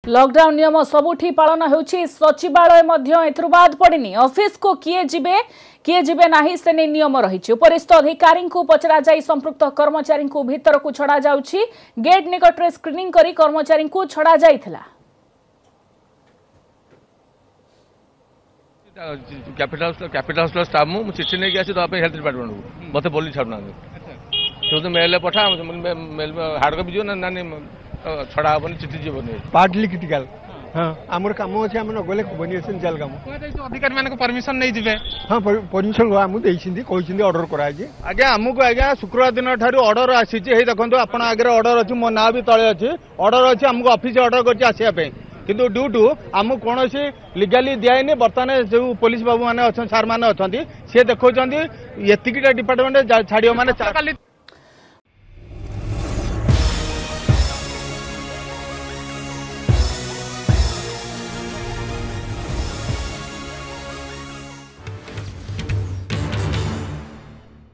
Lockdown नियम सबुठी पालन होउछि सचिवालय मध्य एथरु बाद पड़िनी ऑफिस को किए जिबे नाही सेने नियम रहिछि उपरिस्थ अधिकारी को पचरा जाई संपृक्त कर्मचारी को भीतर को छड़ा जाउछि गेट निकट रे स्क्रीनिंग करी कर्मचारी को छड़ा जाइथिला। कैपिटल स्टाफ मु चिट्ठी नहीं आसी तो हेल्थ डिपार्टमेंट को मते बोली छाड़ना तो मेल पठा मेल हार्ड कॉपी जो ना छड़ा हबनी चिट्ठी जीवनी पार्टली क्रिटिकल हां हमर काम अछि हम न गले बनिएसन जल काम अधिकारी मानको परमिशन नै दिबे हां परमिशन हम देइसिंदी कहिसिंदी ऑर्डर करा जे आज्ञा हमको आज्ञा शुक्रवार दिन ठारू ऑर्डर आसी हे देखंतु आपण आगे ऑर्डर अछि मो ना भी तळे अछि ऑर्डर अछि हमको ऑफिस ऑर्डर करछि आसिया पे किंतु ड्यू टू हमको कोनोसी लीगली दियाइने वर्तमान जो पुलिस बाबू माने अछन सार माने अछंती से देखौचंदी एतिकिटा डिपार्टमेंट छाडियो माने